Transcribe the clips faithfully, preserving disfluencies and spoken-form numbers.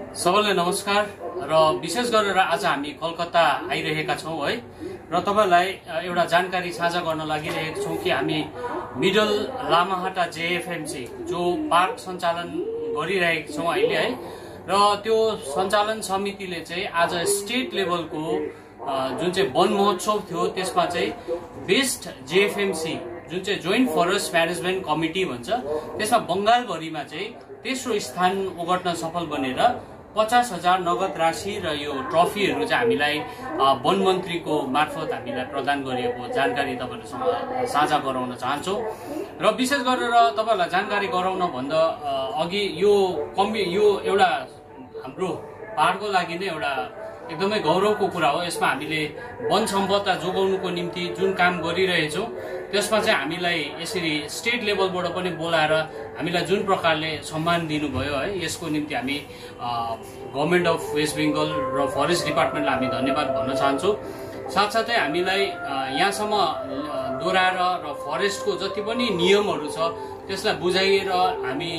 सबैलाई नमस्कार र विशेष गरेर आज हामी कलकत्ता आइरहेका छौं है र तपाईलाई एउटा जानकारी साझा गर्न लागिरहेका छौं कि हामी मिडल लामाहाटा जेएफएमसी जो पार्क सञ्चालन गरिरहेका छौं अहिले है र त्यो सञ्चालन समितिले चाहिँ आज स्टेट लेभलको जुन चाहिँ वन महोत्सव थियो त्यसमा चाहिँ बेस्ट जेएफएमसी जुन चाहिँ जोइन्ट फरेस्ट म्यानेजमेन्ट कमिटी भन्छ त्यसमा बंगालभरिमा चाहिँ तेस्रो स्थान ओगट्न सफल बनेर पचास हजार नगद राशि र यो ट्रफीहरू चाहिँ हामीलाई वन मन्त्रीको मार्फत हामीलाई प्रदान गरिएको जानकारी तपाईहरुसँग साझा गराउन चाहन्छु र विशेष गरेर तपाईहरुलाई जानकारी गराउन भन्दा अघि यो कमि यो एउटा हाम्रो पहाडको लागि नै एउटा एकदमै गौरवको कुरा हो। यसमा हामीले वन सम्पदा जोगाउनुको निम्ति जुन काम गरिरहेछौं त्यसमा चाहिँ हामीलाई यसरी स्टेट लेभलबाट पनि बोलाएर हामीलाई जुन प्रकारले सम्मान दिनुभयो है यसको निम्ति हामी गभर्नमेन्ट अफ वेस्ट बेंगल र फरेस्ट डिपार्टमेन्टलाई हामी धन्यवाद भन्न चाहन्छौं। साथसाथै हामीलाई यहाँसम्म दोहोऱ्याएर र फरेस्टको जति पनि नियमहरू छ त्यसलाई बुझाइएर हामी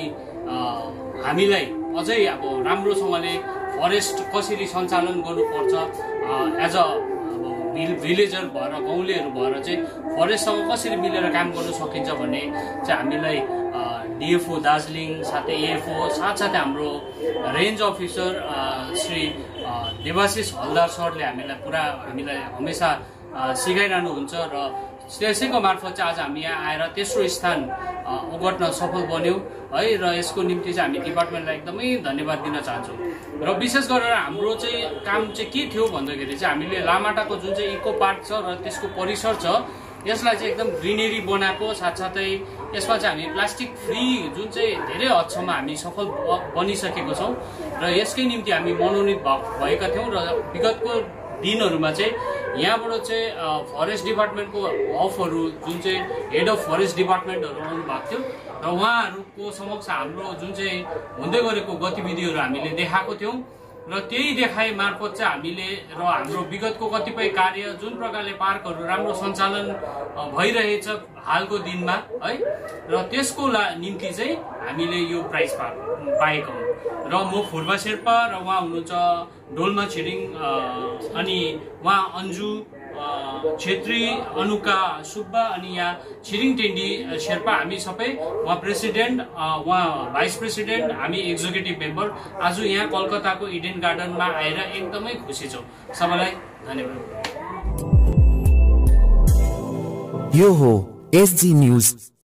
हामीलाई अझै अब राम्रोसँगले फरेस्ट कसरी सञ्चालन गर्नुपर्छ एज अ भिलेजर भएर गाउँलेहरू भएर चाहिँ फरेस्टसँग कसरी मिलेर काम गर्न सकिन्छ भन्ने चाहिँ हामीलाई डिएफओ दार्जिलिङ साथै एएफओ साथसाथै हाम्रो रेन्ज अफिसर श्री देवाशिष हलदार सरले हामीलाई पुरा हामीलाई हमेसा सिकाइरहनुहुन्छ र त्यसैको मार्फत चाहिँ आज हामी यहाँ आएर तेस्रो स्थान ओगट्न सफल बन्यौं है र यसको निम्ति चाहिँ हामी डिपार्टमेन्टलाई एकदमै धन्यवाद दिन चाहन्छौं। र विशेष गरेर हाम्रो चाहिँ काम चाहिँ के थियो भन्दाखेरि चाहिँ हामीले लामाटाको जुन चाहिँ इको पार्क छ र त्यसको परिसर छ यसलाई चाहिँ एकदम ग्रिनेरी बनाएको साथसाथै यसमा चाहिँ हामी प्लास्टिक फ्री जुन चाहिँ धेरै हदसम्म हामी सफल बनिसकेको छौं र यसकै निम्ति हामी मनोनित भएका थियौं र विगतको दिनहरुमा चाहिँ यहाँबाट चाहिँ फरेस्ट डिपार्टमेन्टको अफहरू जुन चाहिँ हेड अफ फरेस्ट डिपार्टमेन्टहरु आउनु भएको थियो र उहाँहरुको समक्ष हाम्रो जुन चाहिँ हुँदै गरेको गतिविधिहरु हामीले देखाएको थियौं र त्यही देखाइ मार्फत चाहिँ हामीले र हाम्रो विगतको कतिपय कार्य जुन प्रकारले पार्कहरु राम्रो सञ्चालन भइरहेछ हालको दिनमा है र त्यसको निम्ति चाहिँ हामीले यो प्राइज पाएका हौं। र म फुर्बा शेर्पा र उहाँ हुनुहुन्छ डोल्मा छिरिङ अनि उहाँ अन्जु छेत्री अनुका सुब्बा अनि यहाँ छिरिङ टेन्डी शेर्पा हामी सबै उहाँ प्रेसिडेन्ट उहाँ भाइस प्रेसिडेन्ट हामी एक्जिक्युटिभ मेम्बर आज यहाँ कलकत्ताको इडेन गार्डनमा आएर एकदमै खुसी छौं। सबैलाई धन्यवाद। यो हो एसजी न्यूज।